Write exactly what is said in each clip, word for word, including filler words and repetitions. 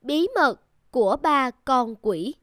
Bí mật của ba con quỷ.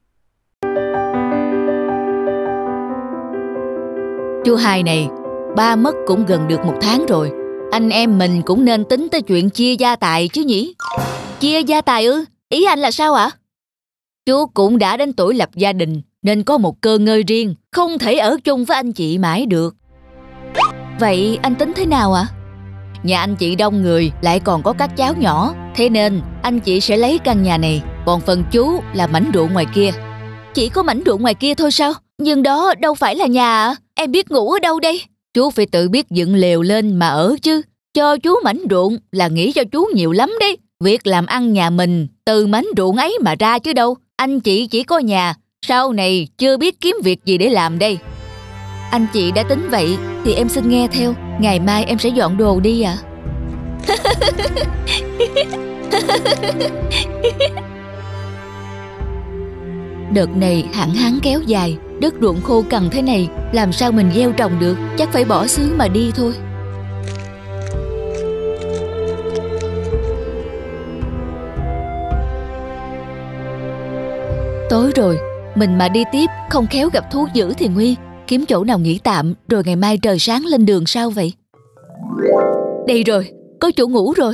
Chú hai này, ba mất cũng gần được một tháng rồi. Anh em mình cũng nên tính tới chuyện chia gia tài chứ nhỉ? Chia gia tài ư? Ý anh là sao ạ? Chú cũng đã đến tuổi lập gia đình nên có một cơ ngơi riêng, không thể ở chung với anh chị mãi được. Vậy anh tính thế nào ạ? Nhà anh chị đông người, lại còn có các cháu nhỏ, thế nên anh chị sẽ lấy căn nhà này, còn phần chú là mảnh ruộng ngoài kia. Chỉ có mảnh ruộng ngoài kia thôi sao? Nhưng đó đâu phải là nhà ạ. Em biết ngủ ở đâu đây? Chú phải tự biết dựng lều lên mà ở chứ. Cho chú mảnh ruộng là nghĩ cho chú nhiều lắm đấy. Việc làm ăn nhà mình từ mảnh ruộng ấy mà ra chứ đâu. Anh chị chỉ có nhà, sau này chưa biết kiếm việc gì để làm đây. Anh chị đã tính vậy thì em xin nghe theo. Ngày mai em sẽ dọn đồ đi ạ. Đợt này hạn hán kéo dài, đất ruộng khô cằn thế này, làm sao mình gieo trồng được? Chắc phải bỏ xứ mà đi thôi. Tối rồi, mình mà đi tiếp không khéo gặp thú dữ thì nguy. Kiếm chỗ nào nghỉ tạm rồi ngày mai trời sáng lên đường sao vậy? Đây rồi, có chỗ ngủ rồi.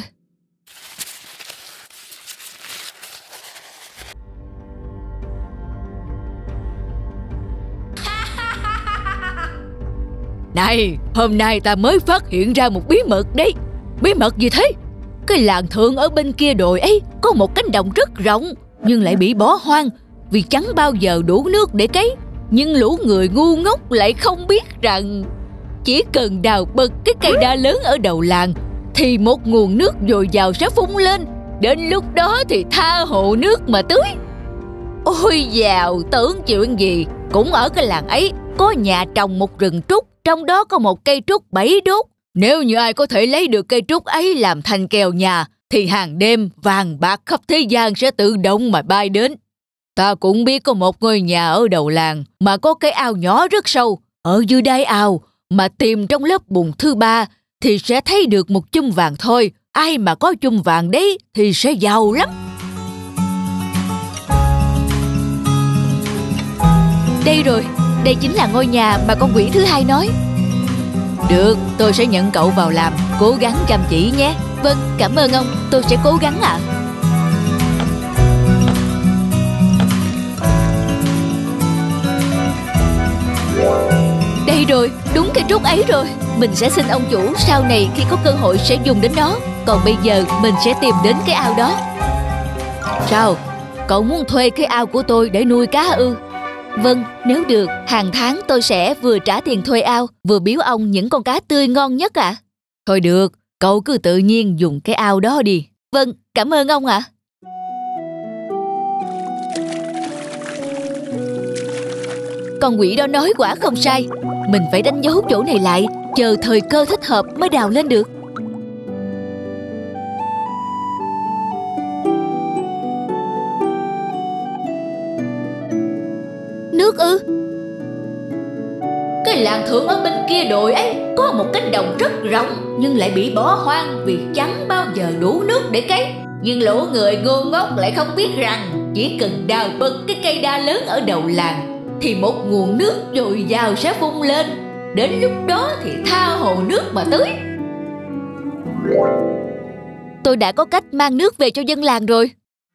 Này, hôm nay ta mới phát hiện ra một bí mật đấy. Bí mật gì thế? Cái làng thượng ở bên kia đồi ấy có một cánh đồng rất rộng, nhưng lại bị bỏ hoang vì chẳng bao giờ đủ nước để cấy. Nhưng lũ người ngu ngốc lại không biết rằng chỉ cần đào bật cái cây đa lớn ở đầu làng thì một nguồn nước dồi dào sẽ phun lên. Đến lúc đó thì tha hồ nước mà tưới. Ôi dào, tưởng chuyện gì. Cũng ở cái làng ấy có nhà trồng một rừng trúc, trong đó có một cây trúc bảy đốt. Nếu như ai có thể lấy được cây trúc ấy làm thành kèo nhà thì hàng đêm vàng bạc khắp thế gian sẽ tự động mà bay đến. Ta cũng biết có một ngôi nhà ở đầu làng mà có cái ao nhỏ rất sâu. Ở dưới đáy ao mà tìm trong lớp bùn thứ ba thì sẽ thấy được một chum vàng thôi. Ai mà có chum vàng đấy thì sẽ giàu lắm. Đây rồi, đây chính là ngôi nhà mà con quỷ thứ hai nói. Được, tôi sẽ nhận cậu vào làm. Cố gắng chăm chỉ nhé. Vâng, cảm ơn ông, tôi sẽ cố gắng ạ. À. Đây rồi, đúng cây trúc ấy rồi. Mình sẽ xin ông chủ sau này khi có cơ hội sẽ dùng đến nó. Còn bây giờ mình sẽ tìm đến cái ao đó. Sao? Cậu muốn thuê cái ao của tôi để nuôi cá ư? Vâng, nếu được, hàng tháng tôi sẽ vừa trả tiền thuê ao, vừa biếu ông những con cá tươi ngon nhất ạ. À? Thôi được, cậu cứ tự nhiên dùng cái ao đó đi. Vâng, cảm ơn ông ạ. À. Con quỷ đó nói quả không sai. Mình phải đánh dấu chỗ này lại, chờ thời cơ thích hợp mới đào lên được. Nước ư? Cái làng thượng ở bên kia đồi ấy có một cánh đồng rất rộng, nhưng lại bị bỏ hoang vì chẳng bao giờ đủ nước để cấy. Nhưng lũ người ngu ngốc lại không biết rằng chỉ cần đào bật cái cây đa lớn ở đầu làng thì một nguồn nước dồi dào sẽ phun lên. Đến lúc đó thì tha hồ nước mà tưới. Tôi đã có cách mang nước về cho dân làng rồi.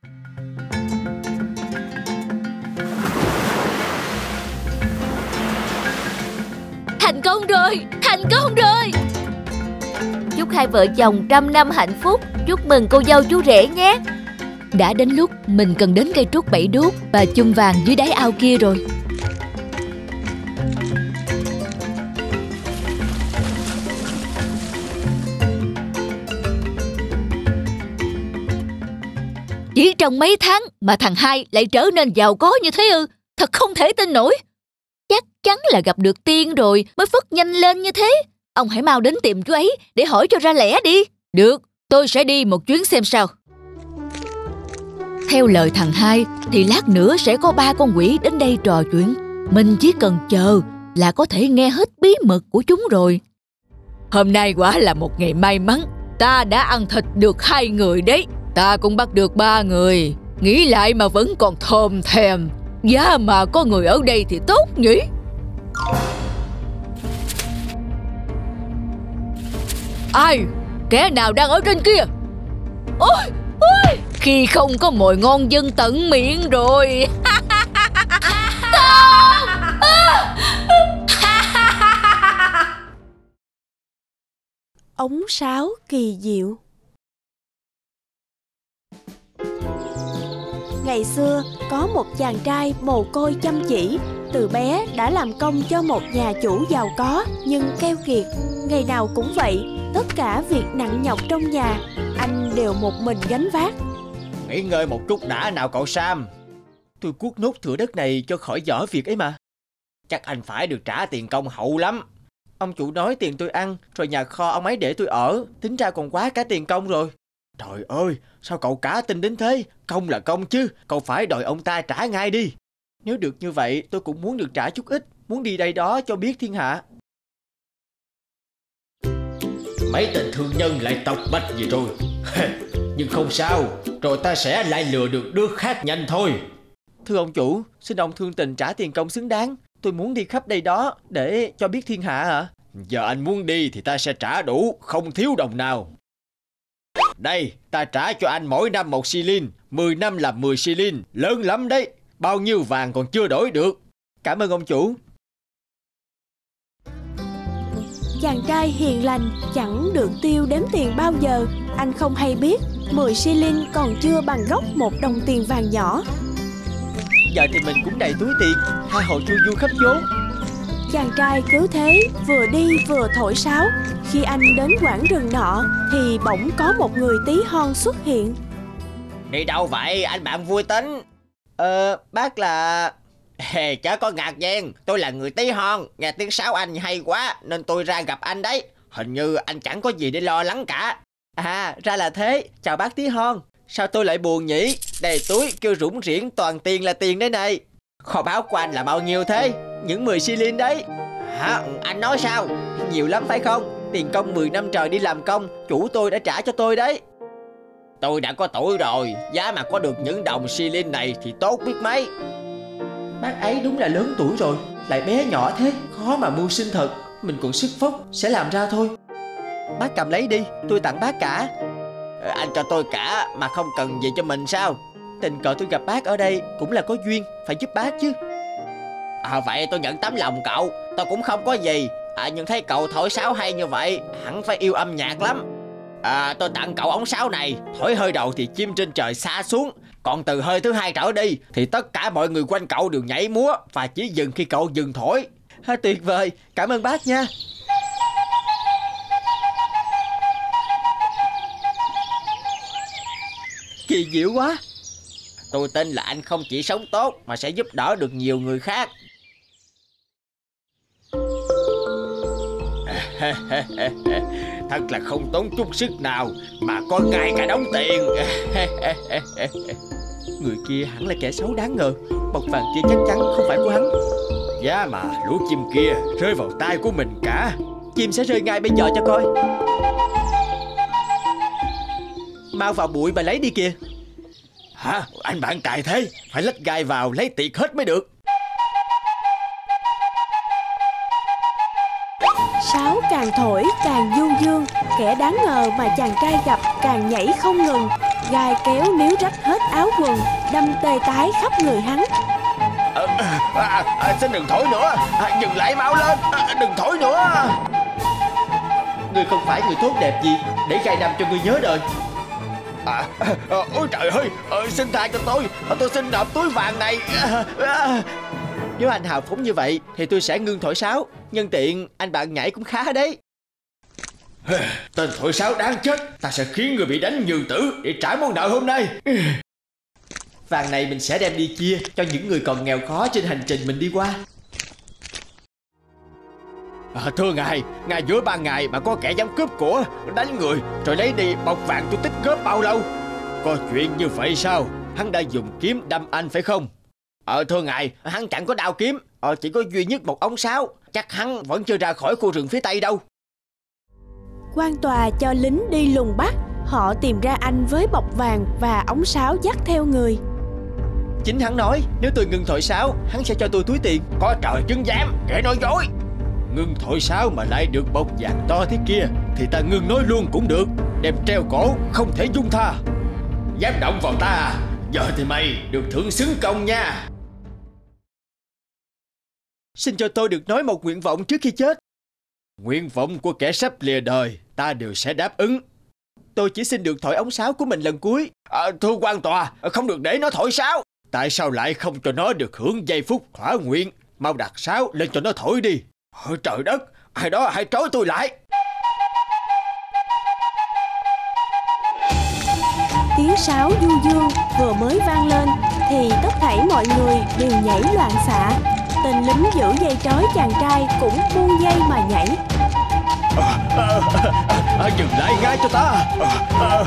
Thành công rồi, thành công rồi. Chúc hai vợ chồng trăm năm hạnh phúc. Chúc mừng cô dâu chú rể nhé. Đã đến lúc mình cần đến cây trúc bảy đốt và chum vàng dưới đáy ao kia rồi. Chỉ trong mấy tháng mà thằng hai lại trở nên giàu có như thế ư? Thật không thể tin nổi. Chắc chắn là gặp được tiên rồi mới phất nhanh lên như thế. Ông hãy mau đến tìm chú ấy để hỏi cho ra lẽ đi. Được, tôi sẽ đi một chuyến xem sao. Theo lời thằng hai thì lát nữa sẽ có ba con quỷ đến đây trò chuyện. Mình chỉ cần chờ là có thể nghe hết bí mật của chúng rồi. Hôm nay quả là một ngày may mắn. Ta đã ăn thịt được hai người đấy. Ta cũng bắt được ba người. Nghĩ lại mà vẫn còn thòm thèm. Giá mà có người ở đây thì tốt nhỉ. Ai? Kẻ nào đang ở trên kia? Ôi, ôi, khi không có mồi ngon dân tận miệng rồi. Ống sáo kỳ diệu. Ngày xưa có một chàng trai mồ côi chăm chỉ, từ bé đã làm công cho một nhà chủ giàu có nhưng keo kiệt. Ngày nào cũng vậy, tất cả việc nặng nhọc trong nhà anh đều một mình gánh vác. Nghỉ ngơi một chút đã nào cậu Sam. Tôi cuốc nốt thửa đất này cho khỏi dở việc ấy mà. Chắc anh phải được trả tiền công hậu lắm. Ông chủ nói tiền tôi ăn, rồi nhà kho ông ấy để tôi ở, tính ra còn quá cả tiền công rồi. Trời ơi, sao cậu cá tin đến thế? Công là công chứ, cậu phải đòi ông ta trả ngay đi. Nếu được như vậy, tôi cũng muốn được trả chút ít, muốn đi đây đó cho biết thiên hạ. Mấy tên thương nhân lại tọc bách gì rồi. Nhưng không sao, rồi ta sẽ lại lừa được đứa khác nhanh thôi. Thưa ông chủ, xin ông thương tình trả tiền công xứng đáng. Tôi muốn đi khắp đây đó để cho biết thiên hạ hả? Giờ anh muốn đi thì ta sẽ trả đủ, không thiếu đồng nào. Đây, ta trả cho anh mỗi năm một xi lin, mười năm là mười xi lin, lớn lắm đấy. Bao nhiêu vàng còn chưa đổi được. Cảm ơn ông chủ. Chàng trai hiền lành chẳng được tiêu đếm tiền bao giờ. Anh không hay biết mười xi lin còn chưa bằng gốc một đồng tiền vàng nhỏ. Giờ thì mình cũng đầy túi tiền, tha hồ chu du khắp chốn. Chàng trai cứ thế vừa đi vừa thổi sáo. Khi anh đến quãng rừng nọ thì bỗng có một người tí hon xuất hiện. Đi đâu vậy anh bạn vui tính? Ờ, bác là... Hề, chớ có ngạc nhiên, tôi là người tí hon. Nghe tiếng sáo anh hay quá nên tôi ra gặp anh đấy. Hình như anh chẳng có gì để lo lắng cả. À, ra là thế, chào bác tí hon. Sao tôi lại buồn nhỉ? Đầy túi kêu rủng rỉn toàn tiền là tiền đấy này. Kho báu của anh là bao nhiêu thế? Những mười xi lin đấy. Hả? Anh nói sao? Nhiều lắm phải không? Tiền công mười năm trời đi làm công, chủ tôi đã trả cho tôi đấy. Tôi đã có tuổi rồi, giá mà có được những đồng xi lin này thì tốt biết mấy. Bác ấy đúng là lớn tuổi rồi, lại bé nhỏ thế, khó mà mưu sinh thật. Mình còn sức phốc, sẽ làm ra thôi. Bác cầm lấy đi, tôi tặng bác cả. Ờ, anh cho tôi cả mà không cần gì cho mình sao? Tình cờ tôi gặp bác ở đây cũng là có duyên, phải giúp bác chứ. À vậy tôi nhận tấm lòng cậu, tôi cũng không có gì. À nhưng thấy cậu thổi sáo hay như vậy, hẳn phải yêu âm nhạc lắm. À tôi tặng cậu ống sáo này, thổi hơi đầu thì chim trên trời xa xuống. Còn từ hơi thứ hai trở đi thì tất cả mọi người quanh cậu đều nhảy múa và chỉ dừng khi cậu dừng thổi. Ha, tuyệt vời, cảm ơn bác nha. Kỳ diệu quá. Tôi tin là anh không chỉ sống tốt mà sẽ giúp đỡ được nhiều người khác. Thật là không tốn chút sức nào mà có ngay cả đống tiền. Người kia hẳn là kẻ xấu đáng ngờ. Bọc vàng kia chắc chắn không phải của hắn. Giá mà lũ chim kia rơi vào tay của mình cả. Chim sẽ rơi ngay bây giờ cho coi. Mau vào bụi và lấy đi kìa. Hả? Anh bạn tài thế, phải lách gai vào lấy tiệc hết mới được. Sáo càng thổi càng du dương. Kẻ đáng ngờ mà chàng trai gặp càng nhảy không ngừng. Gai kéo níu rách hết áo quần, đâm tê tái khắp người hắn. À, à, à, xin đừng thổi nữa, à, dừng lại mau lên, à, đừng thổi nữa. Ngươi không phải người tốt đẹp gì để gai đâm cho ngươi nhớ đời. À, à, ôi trời ơi, à, xin tha cho tôi, à, tôi xin nộp túi vàng này. À, à. Nếu anh hào phóng như vậy thì tôi sẽ ngưng thổi sáo. Nhân tiện anh bạn nhảy cũng khá đấy. Tên thổi sáo đáng chết, ta sẽ khiến người bị đánh nhừ tử để trả món nợ hôm nay. Vàng này mình sẽ đem đi chia cho những người còn nghèo khó trên hành trình mình đi qua. À, thưa ngài, ngài giữa ban ngày mà có kẻ dám cướp của, đánh người rồi lấy đi bọc vàng tôi tích góp bao lâu? Có chuyện như vậy sao? Hắn đã dùng kiếm đâm anh phải không? Ờ thưa ngài, hắn chẳng có đao kiếm, ờ, chỉ có duy nhất một ống sáo. Chắc hắn vẫn chưa ra khỏi khu rừng phía tây đâu. Quan tòa cho lính đi lùng bắt. họ tìm ra anh với bọc vàng và ống sáo dắt theo người. Chính hắn nói nếu tôi ngừng thổi sáo, hắn sẽ cho tôi túi tiền. Có trời chứng giám, kẻ nói dối. Ngừng thổi sáo mà lại được bọc vàng to thế kia thì ta ngừng nói luôn cũng được. Đem treo cổ, không thể dung tha. Dám động vào ta, giờ thì mày được thưởng xứng công nha. Xin cho tôi được nói một nguyện vọng trước khi chết. Nguyện vọng của kẻ sắp lìa đời ta đều sẽ đáp ứng. Tôi chỉ xin được thổi ống sáo của mình lần cuối. à, Thưa quan tòa, không được để nó thổi sáo. Tại sao lại không cho nó được hưởng giây phút thỏa nguyện? Mau đặt sáo lên cho nó thổi đi. Ôi trời đất, ai đó hãy trói tôi lại. Tiếng sáo du dương vừa mới vang lên thì tất thảy mọi người đều nhảy loạn xạ. Tên lính giữ dây trói chàng trai cũng buông dây mà nhảy. à, à, à, à, Dừng lại ngay cho ta. à, à,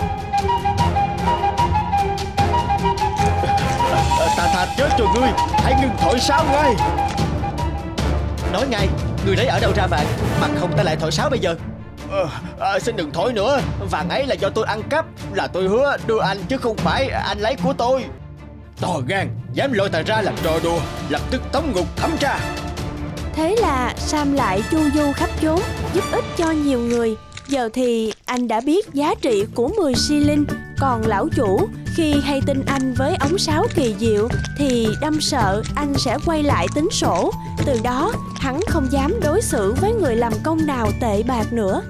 à, Ta tha chết cho ngươi. Hãy ngừng thổi sáo ngay. Nói ngay, người đấy ở đâu ra vàng? Bằng không ta lại thổi sáo bây giờ. à, à, Xin đừng thổi nữa. Vàng ấy là do tôi ăn cắp. Là tôi hứa đưa anh chứ không phải anh lấy của tôi. To gan, dám lôi ta ra làm trò đùa, lập tức tống ngục thẩm tra. Thế là Sam lại chu du khắp chốn, giúp ích cho nhiều người. Giờ thì anh đã biết giá trị của mười xi linh. Còn lão chủ khi hay tin anh với ống sáo kỳ diệu thì đâm sợ anh sẽ quay lại tính sổ. Từ đó hắn không dám đối xử với người làm công nào tệ bạc nữa.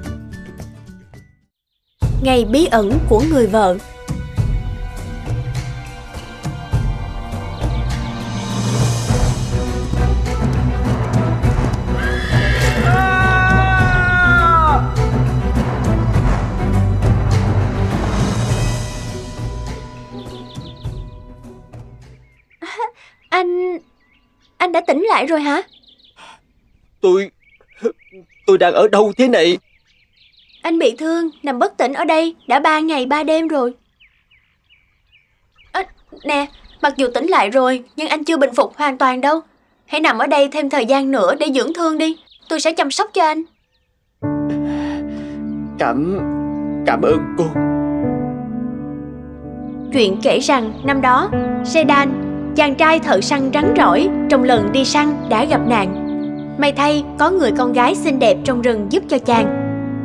Ngày bí ẩn của người vợ. Anh... anh đã tỉnh lại rồi hả? Tôi... tôi đang ở đâu thế này? Anh bị thương, nằm bất tỉnh ở đây đã ba ngày ba đêm rồi. À, nè, mặc dù tỉnh lại rồi nhưng anh chưa bình phục hoàn toàn đâu. Hãy nằm ở đây thêm thời gian nữa để dưỡng thương đi. Tôi sẽ chăm sóc cho anh. Cảm... cảm ơn cô. Chuyện kể rằng năm đó, Sedan, chàng trai thợ săn rắn rỏi, trong lần đi săn đã gặp nạn. May thay có người con gái xinh đẹp trong rừng giúp cho chàng.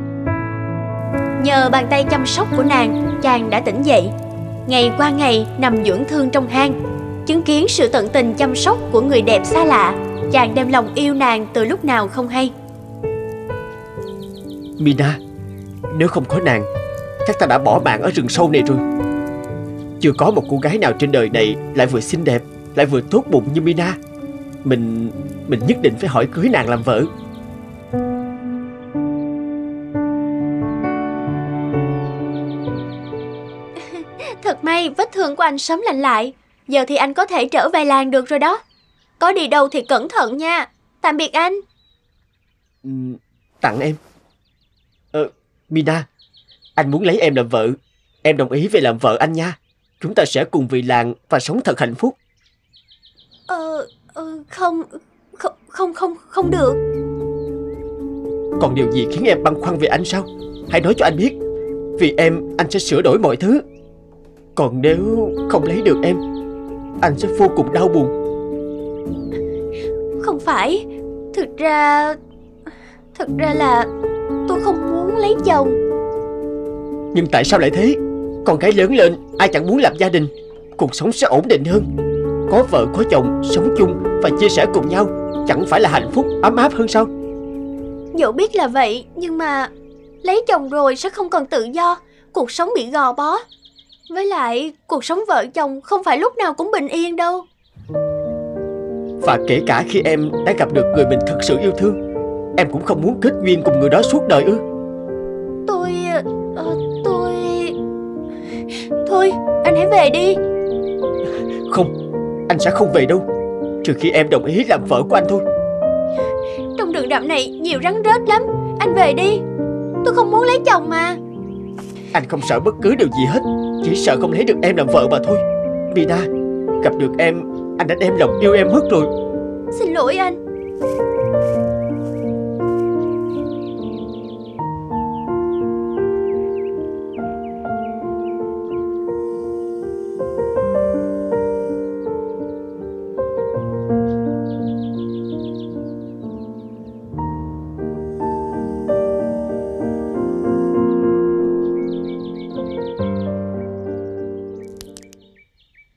Nhờ bàn tay chăm sóc của nàng, chàng đã tỉnh dậy. Ngày qua ngày nằm dưỡng thương trong hang. Chứng kiến sự tận tình chăm sóc của người đẹp xa lạ, chàng đem lòng yêu nàng từ lúc nào không hay. Mina, nếu không có nàng, chắc ta đã bỏ mạng ở rừng sâu này rồi. Chưa có một cô gái nào trên đời này lại vừa xinh đẹp, lại vừa tốt bụng như Mina. Mình... mình nhất định phải hỏi cưới nàng làm vợ. Thật may vết thương của anh sớm lành lại. Giờ thì anh có thể trở về làng được rồi đó. Có đi đâu thì cẩn thận nha. Tạm biệt anh. Ừ, tặng em. Ờ, Mina, anh muốn lấy em làm vợ. Em đồng ý về làm vợ anh nha. Chúng ta sẽ cùng vì làng và sống thật hạnh phúc. Ờ, ờ không, không, không, không, không được. Còn điều gì khiến em băn khoăn về anh sao? Hãy nói cho anh biết. Vì em, anh sẽ sửa đổi mọi thứ. Còn nếu không lấy được em, anh sẽ vô cùng đau buồn. Không phải. Thực ra... Thực ra là tôi không muốn lấy chồng. Nhưng tại sao lại thế? Con gái lớn lên, ai chẳng muốn lập gia đình. Cuộc sống sẽ ổn định hơn. Có vợ có chồng, sống chung và chia sẻ cùng nhau, chẳng phải là hạnh phúc, ấm áp hơn sao? Dẫu biết là vậy, nhưng mà lấy chồng rồi sẽ không còn tự do. Cuộc sống bị gò bó. Với lại, cuộc sống vợ chồng không phải lúc nào cũng bình yên đâu. Và kể cả khi em đã gặp được người mình thật sự yêu thương, em cũng không muốn kết duyên cùng người đó suốt đời ư? Tôi... Uh, tôi... Thôi, anh hãy về đi. Không, anh sẽ không về đâu. Trừ khi em đồng ý làm vợ của anh thôi. Trong rừng rậm này nhiều rắn rết lắm. Anh về đi. Tôi không muốn lấy chồng mà. Anh không sợ bất cứ điều gì hết, chỉ sợ không lấy được em làm vợ mà thôi. Mina, gặp được em, anh đã đem lòng yêu em mất rồi. Xin lỗi anh.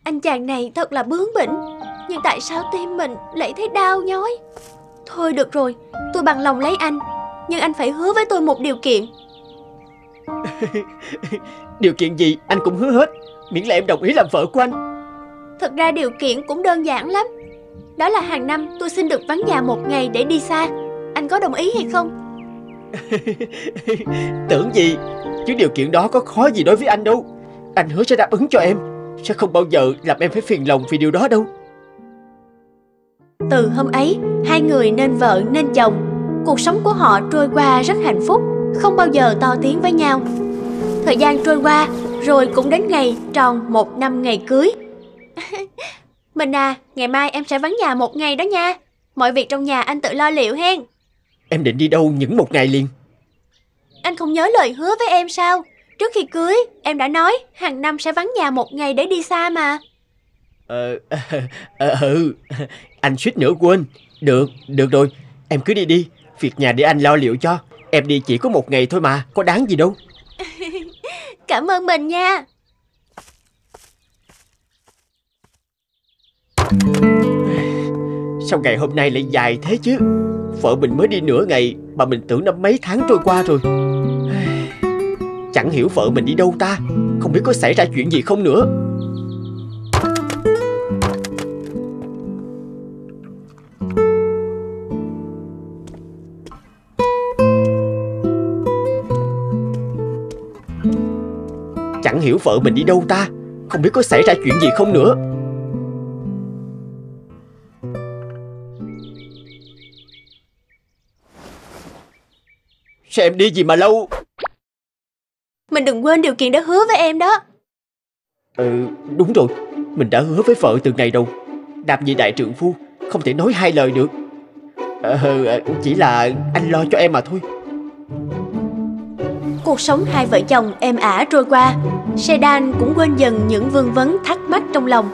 Anh chàng này thật là bướng bỉnh. Nhưng tại sao tim mình lại thấy đau nhói? Thôi được rồi, tôi bằng lòng lấy anh. Nhưng anh phải hứa với tôi một điều kiện. Điều kiện gì anh cũng hứa hết, miễn là em đồng ý làm vợ của anh. Thật ra điều kiện cũng đơn giản lắm. Đó là hàng năm tôi xin được vắng nhà một ngày để đi xa. Anh có đồng ý hay không? Tưởng gì, chứ điều kiện đó có khó gì đối với anh đâu. Anh hứa sẽ đáp ứng cho em, sẽ không bao giờ làm em phải phiền lòng vì điều đó đâu. Từ hôm ấy, hai người nên vợ nên chồng. Cuộc sống của họ trôi qua rất hạnh phúc, không bao giờ to tiếng với nhau. Thời gian trôi qua, rồi cũng đến ngày tròn một năm ngày cưới. Mình à, ngày mai em sẽ vắng nhà một ngày đó nha. Mọi việc trong nhà anh tự lo liệu hen. Em định đi đâu những một ngày liền? Anh không nhớ lời hứa với em sao? Trước khi cưới, em đã nói hàng năm sẽ vắng nhà một ngày để đi xa mà. Ờ, ờ, ừ, anh suýt nữa quên. Được, được rồi, em cứ đi đi. Việc nhà để anh lo liệu cho. Em đi chỉ có một ngày thôi mà, có đáng gì đâu. Cảm ơn mình nha. Sao ngày hôm nay lại dài thế chứ? Vợ mình mới đi nửa ngày mà mình tưởng năm mấy tháng trôi qua rồi. Chẳng hiểu vợ mình đi đâu ta. Không biết có xảy ra chuyện gì không nữa. Chẳng hiểu vợ mình đi đâu ta. Không biết có xảy ra chuyện gì không nữa. Sao em đi gì mà lâu? Mình đừng quên điều kiện đã hứa với em đó. Ừ, đúng rồi. Mình đã hứa với vợ từ ngày đầu. Đam như đại trượng phu, không thể nói hai lời được. ờ, Chỉ là anh lo cho em mà thôi. Cuộc sống hai vợ chồng êm ả trôi qua. Sedan cũng quên dần những vương vấn thắc mắc trong lòng.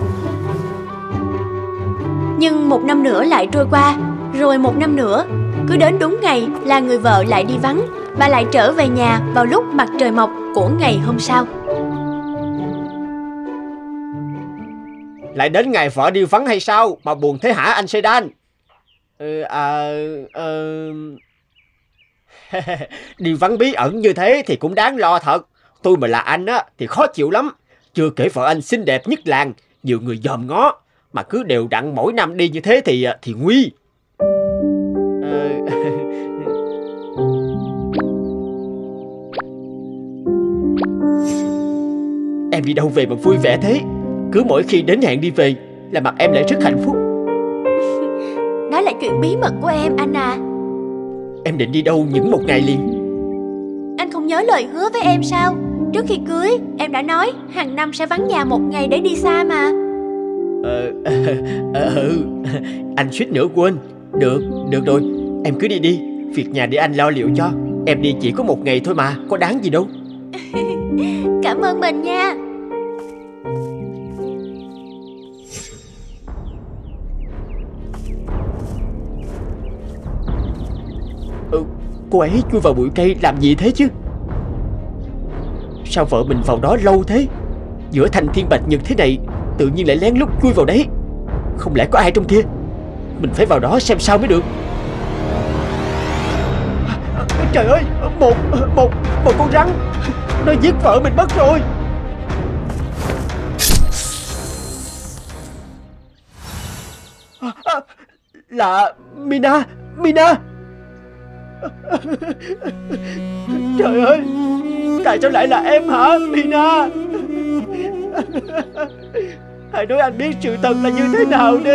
Nhưng một năm nữa lại trôi qua. Rồi một năm nữa. Cứ đến đúng ngày là người vợ lại đi vắng và lại trở về nhà vào lúc mặt trời mọc của ngày hôm sau. Lại đến ngày vợ đi vắng hay sao mà buồn thế hả anh Sedan? Ừ, à, ờ... Đi vắng bí ẩn như thế thì cũng đáng lo thật. Tôi mà là anh á thì khó chịu lắm. Chưa kể vợ anh xinh đẹp nhất làng, nhiều người dòm ngó. Mà cứ đều đặn mỗi năm đi như thế thì thì nguy. Ờ... Em đi đâu về mà vui vẻ thế? Cứ mỗi khi đến hẹn đi về là mặt em lại rất hạnh phúc. Đó là chuyện bí mật của em anh à. Em định đi đâu những một ngày liền? Anh không nhớ lời hứa với em sao? Trước khi cưới em đã nói hàng năm sẽ vắng nhà một ngày để đi xa mà. Ờ, ờ, ừ, anh suýt nữa quên. Được, được rồi, em cứ đi đi. Việc nhà để anh lo liệu cho. Em đi chỉ có một ngày thôi mà, có đáng gì đâu. Cảm ơn mình nha. Ừ, cô ấy chui vào bụi cây làm gì thế chứ? Sao vợ mình vào đó lâu thế? Giữa thanh thiên bạch nhật thế này tự nhiên lại lén lút chui vào đấy. Không lẽ có ai trong kia? Mình phải vào đó xem sao mới được. Trời ơi, một một một con rắn, nó giết vợ mình mất rồi. À, là Mina, Mina. Trời ơi, tại sao lại là em hả Mina? Hãy nói anh biết sự thật là như thế nào đi.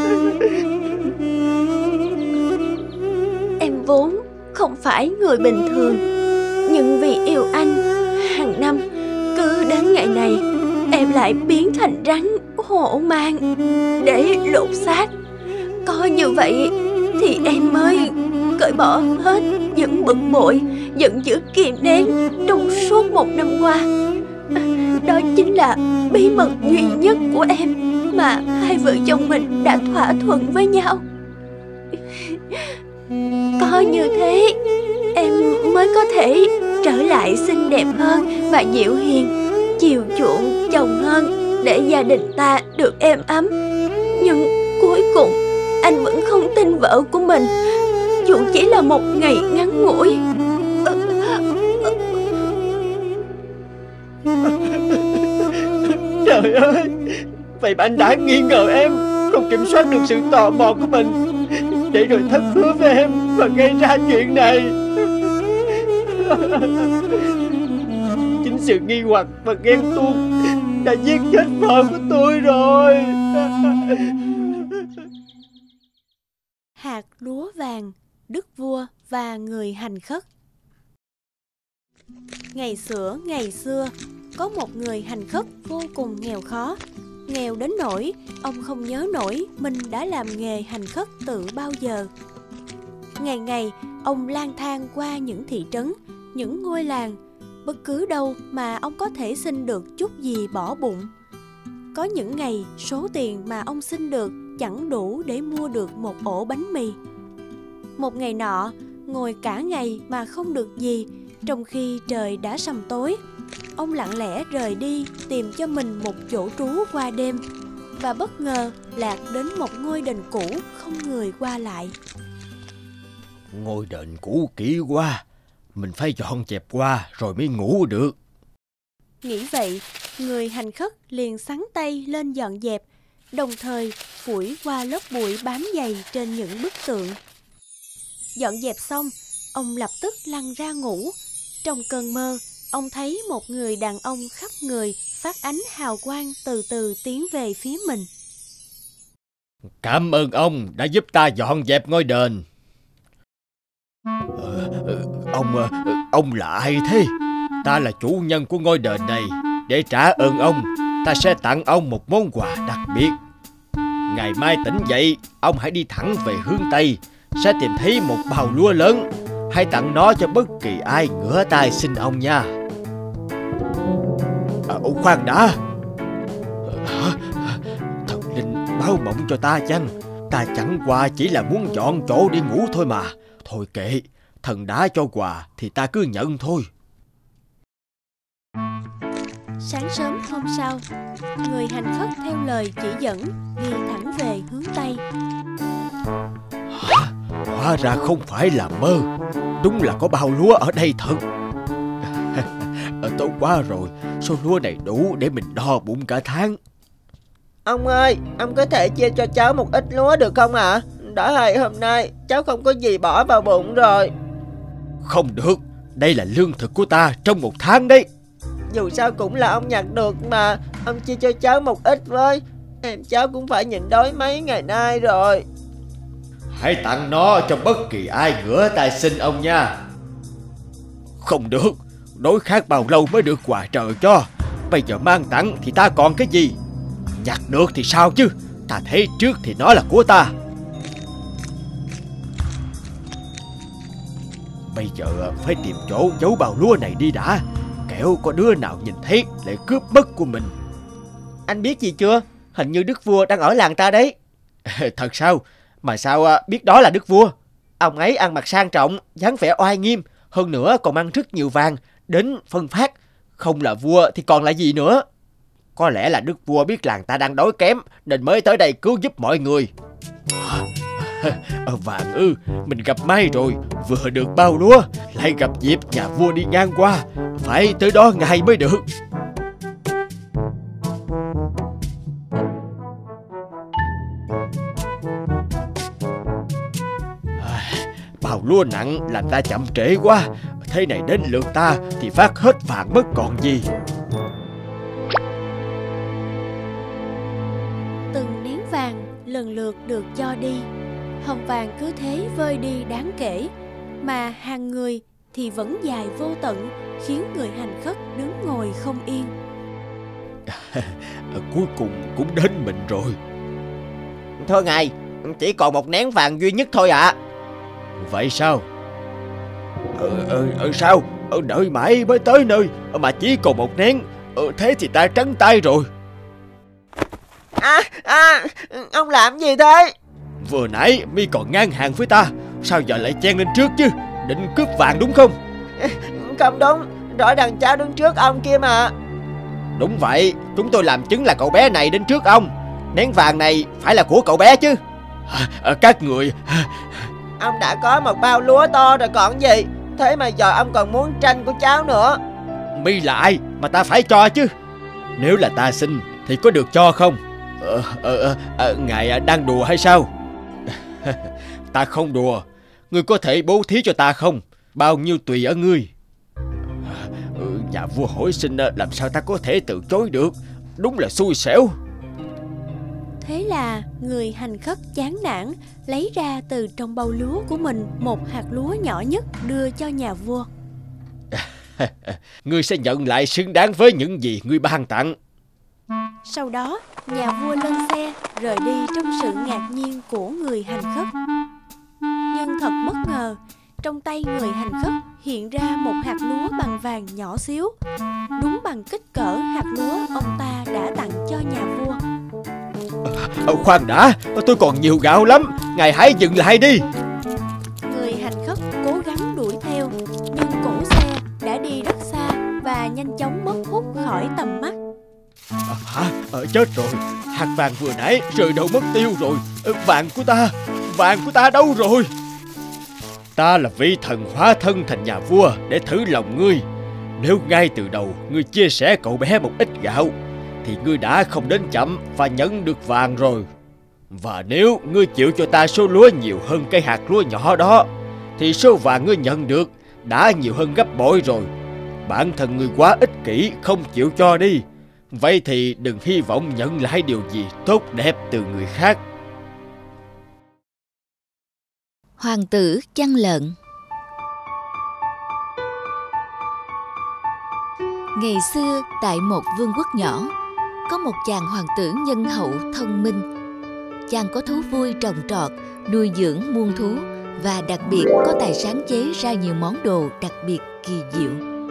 Em vốn không phải người bình thường, nhưng vì yêu anh, hàng năm cứ đến ngày này em lại biến thành rắn hổ mang để lột xác. Có như vậy thì em mới cởi bỏ hết những bực bội, giận dữ kìm nén trong suốt một năm qua. Đó chính là bí mật duy nhất của em mà hai vợ chồng mình đã thỏa thuận với nhau. Có như thế em mới có thể trở lại xinh đẹp hơn và dịu hiền, chiều chuộng chồng hơn để gia đình ta được êm ấm. Nhưng cuối cùng anh vẫn không tin vợ của mình, dù chỉ là một ngày ngắn ngủi. Trời ơi, vậy mà anh đã nghi ngờ em, không kiểm soát được sự tò mò của mình, để rồi thất hứa với em và gây ra chuyện này. Chính sự nghi hoặc và ghen tuông đã giết chết vợ của tôi rồi. Hạt lúa vàng, đức vua và người hành khất. Ngày xưa ngày xưa, có một người hành khất vô cùng nghèo khó. Nghèo đến nỗi ông không nhớ nổi mình đã làm nghề hành khất từ bao giờ. Ngày ngày ông lang thang qua những thị trấn, những ngôi làng, bất cứ đâu mà ông có thể xin được chút gì bỏ bụng. Có những ngày số tiền mà ông xin được chẳng đủ để mua được một ổ bánh mì. Một ngày nọ, ngồi cả ngày mà không được gì, trong khi trời đã sầm tối, ông lặng lẽ rời đi tìm cho mình một chỗ trú qua đêm, và bất ngờ lạc đến một ngôi đền cũ không người qua lại. Ngôi đền cũ kỹ quá, mình phải dọn dẹp qua rồi mới ngủ được. Nghĩ vậy, người hành khất liền xắn tay lên dọn dẹp, đồng thời phủi qua lớp bụi bám dày trên những bức tượng. Dọn dẹp xong, ông lập tức lăn ra ngủ. Trong cơn mơ, ông thấy một người đàn ông khắp người phát ánh hào quang từ từ tiến về phía mình. Cảm ơn ông đã giúp ta dọn dẹp ngôi đền. Ờ, ông, ông là ai thế? Ta là chủ nhân của ngôi đền này. Để trả ơn ông, ta sẽ tặng ông một món quà đặc biệt. Ngày mai tỉnh dậy, ông hãy đi thẳng về hướng Tây, sẽ tìm thấy một bào lúa lớn. Hãy tặng nó cho bất kỳ ai ngửa tay xin ông nha. À, khoan đã. Hả? Thần linh báo mộng cho ta chăng? Ta chẳng qua chỉ là muốn chọn chỗ để ngủ thôi mà. Thôi kệ, thần đã cho quà thì ta cứ nhận thôi. Sáng sớm hôm sau, người hành khất theo lời chỉ dẫn đi thẳng về hướng Tây. Hả? Hóa ra không phải là mơ, đúng là có bao lúa ở đây thật. Tốt quá rồi, số lúa này đủ để mình no bụng cả tháng. Ông ơi, ông có thể chia cho cháu một ít lúa được không ạ? À? Đã hai hôm nay cháu không có gì bỏ vào bụng rồi. Không được, đây là lương thực của ta trong một tháng đấy. Dù sao cũng là ông nhặt được mà, ông chia cho cháu một ít với. Em cháu cũng phải nhịn đói mấy ngày nay rồi. Hãy tặng nó cho bất kỳ ai ngửa tay xin ông nha. Không được, đối khác bao lâu mới được quà trời cho. Bây giờ mang tặng thì ta còn cái gì? Nhặt được thì sao chứ, ta thấy trước thì nó là của ta. Bây giờ phải tìm chỗ giấu bào lúa này đi đã, kẻo có đứa nào nhìn thấy lại cướp mất của mình. Anh biết gì chưa? Hình như đức vua đang ở làng ta đấy. Thật sao? Mà sao biết đó là đức vua? Ông ấy ăn mặc sang trọng, dáng vẻ oai nghiêm, hơn nữa còn mang rất nhiều vàng đến phân phát. Không là vua thì còn là gì nữa? Có lẽ là đức vua biết làng ta đang đói kém nên mới tới đây cứu giúp mọi người. Vàng ư, mình gặp may rồi. Vừa được bao lúa, lại gặp dịp nhà vua đi ngang qua. Phải tới đó ngay mới được. Bào lúa nặng làm ta chậm trễ quá. Thế này đến lượt ta thì phát hết vàng mất còn gì. Từng nén vàng lần lượt được cho đi. Hồng vàng cứ thế vơi đi đáng kể, mà hàng người thì vẫn dài vô tận, khiến người hành khất đứng ngồi không yên. Cuối cùng cũng đến mình rồi. Thôi ngài, chỉ còn một nén vàng duy nhất thôi ạ. À. Vậy sao? Ờ, ờ, ờ sao? Ờ, đợi mãi mới tới nơi mà chỉ còn một nén. Ờ, thế thì ta trắng tay rồi. À, à, ông làm gì thế? Vừa nãy mi còn ngang hàng với ta, sao giờ lại chen lên trước chứ? Định cướp vàng đúng không? Không đúng, rõ ràng cháu đứng trước ông kia mà. Đúng vậy, chúng tôi làm chứng là cậu bé này đến trước ông. Nén vàng này phải là của cậu bé chứ. à, Các người... Ông đã có một bao lúa to rồi còn gì. Thế mà giờ ông còn muốn tranh của cháu nữa. Mi là ai mà ta phải cho chứ? Nếu là ta xin thì có được cho không? Ờ, ờ, ờ, Ngài đang đùa hay sao? Ta không đùa. Ngươi có thể bố thí cho ta không? Bao nhiêu tùy ở ngươi. ừ, Nhà vua hỏi xin làm sao ta có thể từ chối được. Đúng là xui xẻo. Thế là người hành khất chán nản lấy ra từ trong bao lúa của mình một hạt lúa nhỏ nhất đưa cho nhà vua. Ngươi sẽ nhận lại xứng đáng với những gì ngươi ban tặng. Sau đó nhà vua lên xe rời đi trong sự ngạc nhiên của người hành khất. Nhưng thật bất ngờ, trong tay người hành khất hiện ra một hạt lúa bằng vàng nhỏ xíu, đúng bằng kích cỡ hạt lúa ông ta đã tặng cho nhà vua. à, Khoan đã, tôi còn nhiều gạo lắm. Ngài hãy dừng lại đi. Người hành khất cố gắng đuổi theo, nhưng cỗ xe đã đi rất xa và nhanh chóng mất hút khỏi tầm mắt. à, Hả? À, chết rồi. Hạt vàng vừa nãy rơi đâu mất tiêu rồi. à, Vàng của ta, vàng của ta đâu rồi? Ta là vị thần hóa thân thành nhà vua để thử lòng ngươi. Nếu ngay từ đầu ngươi chia sẻ cậu bé một ít gạo thì ngươi đã không đến chậm và nhận được vàng rồi. Và nếu ngươi chịu cho ta số lúa nhiều hơn cái hạt lúa nhỏ đó thì số vàng ngươi nhận được đã nhiều hơn gấp bội rồi. Bản thân ngươi quá ích kỷ, không chịu cho đi. Vậy thì đừng hy vọng nhận lại điều gì tốt đẹp từ người khác. Hoàng tử chăn lợn. Ngày xưa tại một vương quốc nhỏ, có một chàng hoàng tử nhân hậu thông minh. Chàng có thú vui trồng trọt, nuôi dưỡng muôn thú và đặc biệt có tài sáng chế ra nhiều món đồ đặc biệt kỳ diệu.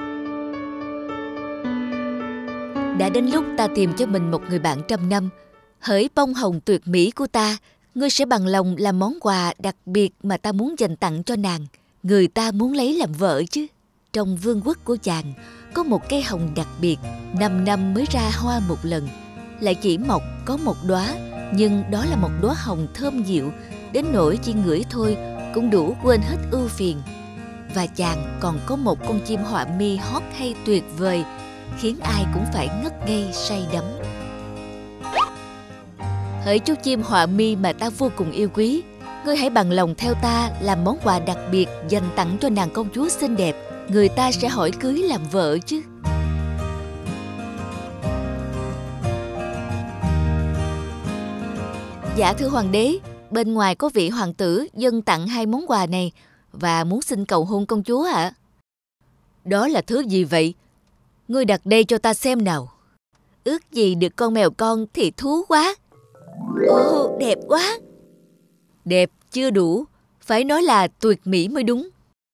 Đã đến lúc ta tìm cho mình một người bạn trăm năm. Hỡi bông hồng tuyệt mỹ của ta, ngươi sẽ bằng lòng làm món quà đặc biệt mà ta muốn dành tặng cho nàng, người ta muốn lấy làm vợ chứ. Trong vương quốc của chàng có một cây hồng đặc biệt, năm năm mới ra hoa một lần, lại chỉ mọc có một đóa, nhưng đó là một đóa hồng thơm dịu đến nỗi chỉ ngửi thôi cũng đủ quên hết ưu phiền. Và chàng còn có một con chim họa mi hót hay tuyệt vời, khiến ai cũng phải ngất ngây say đắm. Hỡi chú chim họa mi mà ta vô cùng yêu quý, ngươi hãy bằng lòng theo ta làm món quà đặc biệt dành tặng cho nàng công chúa xinh đẹp, người ta sẽ hỏi cưới làm vợ chứ. Dạ thưa hoàng đế, bên ngoài có vị hoàng tử dâng tặng hai món quà này và muốn xin cầu hôn công chúa ạ. À? Đó là thứ gì vậy? Ngươi đặt đây cho ta xem nào. Ước gì được con mèo con thì thú quá. Ồ, đẹp quá. Đẹp chưa đủ, phải nói là tuyệt mỹ mới đúng.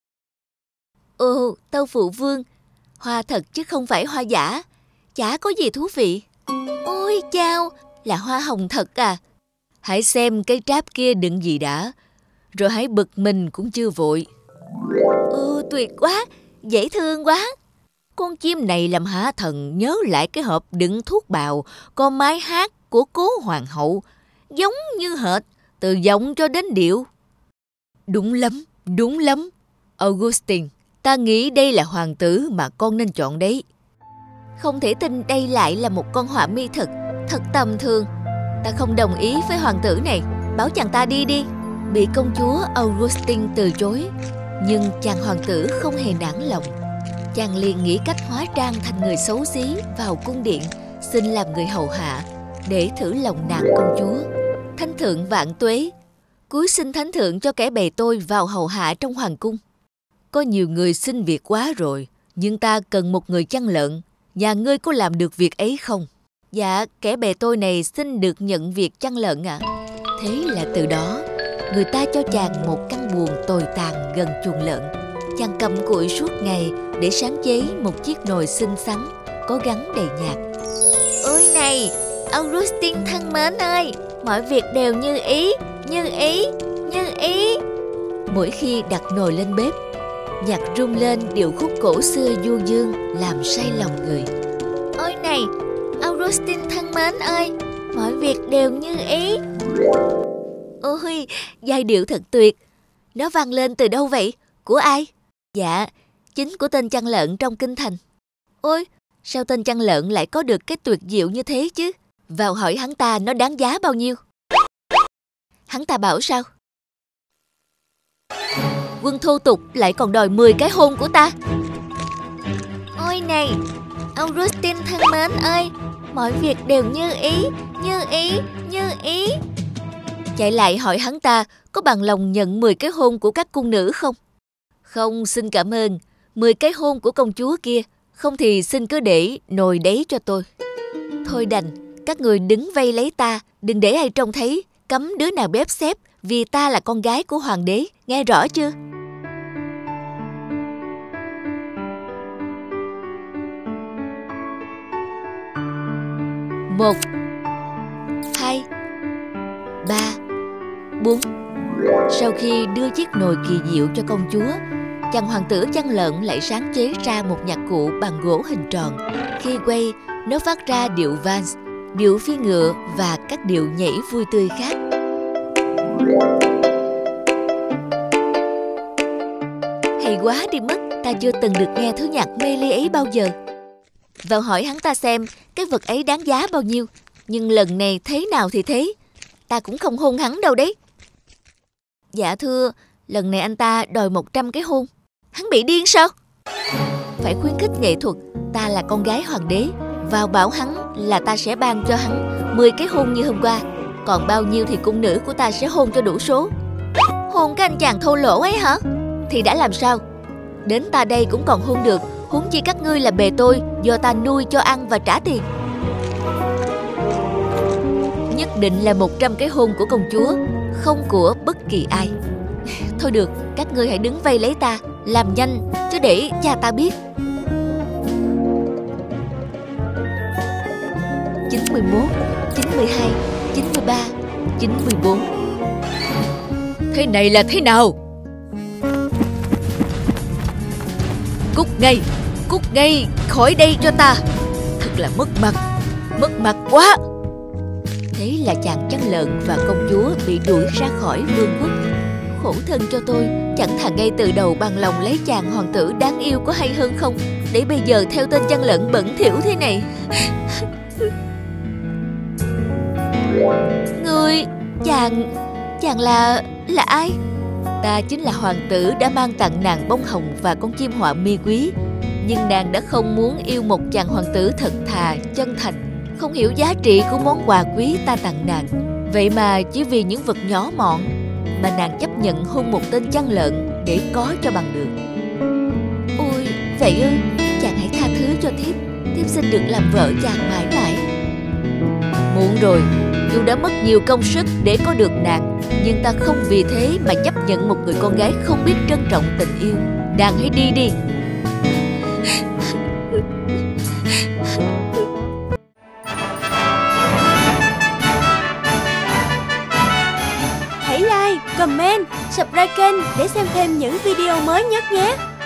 Ồ, tâu phụ vương, hoa thật chứ không phải hoa giả, chả có gì thú vị. Ôi chao, là hoa hồng thật à. Hãy xem cái tráp kia đựng gì đã, rồi hãy bực mình cũng chưa vội. Ồ, tuyệt quá, dễ thương quá. Con chim này làm hả thần nhớ lại cái hộp đựng thuốc bào có mái hát của cố hoàng hậu, giống như hệt, từ giọng cho đến điệu. Đúng lắm, đúng lắm. Augustine, ta nghĩ đây là hoàng tử mà con nên chọn đấy. Không thể tin đây lại là một con họa mi thật, thật tầm thường. Ta không đồng ý với hoàng tử này, bảo chàng ta đi đi. Bị công chúa Augustine từ chối, nhưng chàng hoàng tử không hề nản lòng. Chàng liền nghĩ cách hóa trang thành người xấu xí vào cung điện, xin làm người hầu hạ để thử lòng nàng công chúa. Thánh thượng vạn tuế, cúi xin thánh thượng cho kẻ bè tôi vào hầu hạ trong hoàng cung. Có nhiều người xin việc quá rồi, nhưng ta cần một người chăn lợn. Nhà ngươi có làm được việc ấy không? Dạ, kẻ bè tôi này xin được nhận việc chăn lợn ạ. À. Thế là từ đó, người ta cho chàng một căn buồng tồi tàn gần chuồng lợn. Chàng cầm cụi suốt ngày để sáng chế một chiếc nồi xinh xắn, có gắn đầy nhạc. Ôi này, Augustine thân mến ơi, mọi việc đều như ý, như ý, như ý. Mỗi khi đặt nồi lên bếp, nhạc rung lên điệu khúc cổ xưa du dương làm say lòng người. Ôi này, Augustine thân mến ơi, mọi việc đều như ý. Ôi, giai điệu thật tuyệt. Nó vang lên từ đâu vậy? Của ai? Dạ, chính của tên chăn lợn trong kinh thành. Ôi, sao tên chăn lợn lại có được cái tuyệt diệu như thế chứ? Vào hỏi hắn ta nó đáng giá bao nhiêu. Hắn ta bảo sao? Quân thô tục lại còn đòi mười cái hôn của ta. Ôi này, Augustine thân mến ơi, mọi việc đều như ý, như ý, như ý. Chạy lại hỏi hắn ta có bằng lòng nhận mười cái hôn của các cung nữ không? Không, xin cảm ơn. mười cái hôn của công chúa kia. Không thì xin cứ để nồi đấy cho tôi. Thôi đành, các người đứng vây lấy ta, đừng để ai trông thấy. Cấm đứa nào bếp xếp, vì ta là con gái của hoàng đế. Nghe rõ chưa? Một, hai, ba, bốn. Sau khi đưa chiếc nồi kỳ diệu cho công chúa, chàng hoàng tử chăn lợn lại sáng chế ra một nhạc cụ bằng gỗ hình tròn. Khi quay, nó phát ra điệu vals, điệu phi ngựa và các điệu nhảy vui tươi khác. Hay quá đi mất, ta chưa từng được nghe thứ nhạc mê ly ấy bao giờ. Vào hỏi hắn ta xem cái vật ấy đáng giá bao nhiêu. Nhưng lần này thế nào thì thế, ta cũng không hôn hắn đâu đấy. Dạ thưa, lần này anh ta đòi một trăm cái hôn. Hắn bị điên sao? Phải khuyến khích nghệ thuật. Ta là con gái hoàng đế. Vào bảo hắn là ta sẽ ban cho hắn mười cái hôn như hôm qua. Còn bao nhiêu thì cung nữ của ta sẽ hôn cho đủ số. Hôn cái anh chàng thô lỗ ấy hả? Thì đã làm sao? Đến ta đây cũng còn hôn được, huống chi các ngươi là bề tôi, do ta nuôi cho ăn và trả tiền. Nhất định là một trăm cái hôn của công chúa, không của bất kỳ ai. Thôi được, các ngươi hãy đứng vây lấy ta, làm nhanh, chứ để cha ta biết. Chín mươi mốt, chín mươi hai, chín mươi ba, chín mươi bốn. Thế này là thế nào? Cút ngay, cút ngay khỏi đây cho ta. Thật là mất mặt, mất mặt quá. Thế là chàng chăn lợn và công chúa bị đuổi ra khỏi vương quốc. Khổ thân cho tôi, chẳng thà ngay từ đầu bằng lòng lấy chàng hoàng tử đáng yêu có hay hơn không, để bây giờ theo tên chăn lợn bẩn thỉu thế này. Ngươi, chàng, chàng là, là ai? Ta chính là hoàng tử đã mang tặng nàng bông hồng và con chim họa mi quý. Nhưng nàng đã không muốn yêu một chàng hoàng tử thật thà, chân thành, không hiểu giá trị của món quà quý ta tặng nàng. Vậy mà chỉ vì những vật nhỏ mọn mà nàng chấp nhận hôn một tên chăn lợn để có cho bằng được. Ôi, vậy ơi, chàng hãy tha thứ cho thiếp. Thiếp xin được làm vợ chàng mãi mãi. Muộn rồi, dù đã mất nhiều công sức để có được nàng, nhưng ta không vì thế mà chấp nhận một người con gái không biết trân trọng tình yêu. Nàng hãy đi đi. Hãy like, comment, subscribe kênh để xem thêm những video mới nhất nhé.